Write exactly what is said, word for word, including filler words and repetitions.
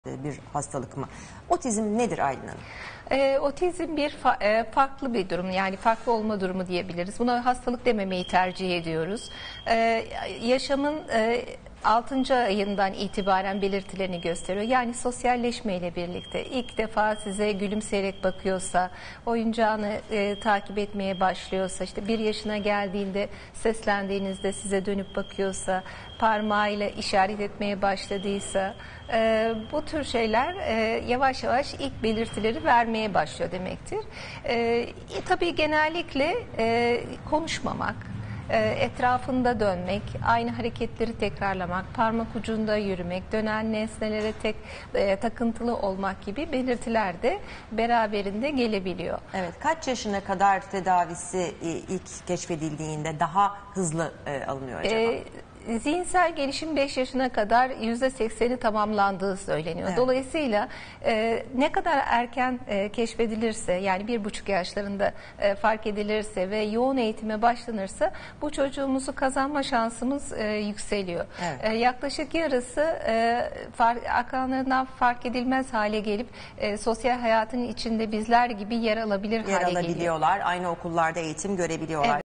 bir hastalık mı? Otizm nedir Aylin Hanım? E, otizm bir fa e, farklı bir durum, yani farklı olma durumu diyebiliriz. Buna hastalık dememeyi tercih ediyoruz. E, yaşamın e, altıncı ayından itibaren belirtilerini gösteriyor. Yani sosyalleşmeyle birlikte ilk defa size gülümseyerek bakıyorsa, oyuncağını e, takip etmeye başlıyorsa, işte bir yaşına geldiğinde seslendiğinizde size dönüp bakıyorsa, parmağıyla işaret etmeye başladıysa, e, bu tür şeyler e, yavaş yavaş ilk belirtileri vermeye başlıyor demektir. E, e, tabii genellikle e, konuşmamak, etrafında dönmek, aynı hareketleri tekrarlamak, parmak ucunda yürümek, dönen nesnelere tek e, takıntılı olmak gibi belirtiler de beraberinde gelebiliyor. Evet, kaç yaşına kadar tedavisi ilk keşfedildiğinde daha hızlı e, alınıyor acaba? E, Zihinsel gelişim beş yaşına kadar yüzde sekseni tamamlandığı söyleniyor. Evet. Dolayısıyla e, ne kadar erken e, keşfedilirse, yani bir buçuk yaşlarında e, fark edilirse ve yoğun eğitime başlanırsa bu çocuğumuzu kazanma şansımız e, yükseliyor. Evet. E, yaklaşık yarısı e, fark, akranlarından fark edilmez hale gelip e, sosyal hayatın içinde bizler gibi yer alabilir yer hale alabiliyorlar. geliyor. Aynı okullarda eğitim görebiliyorlar. Evet.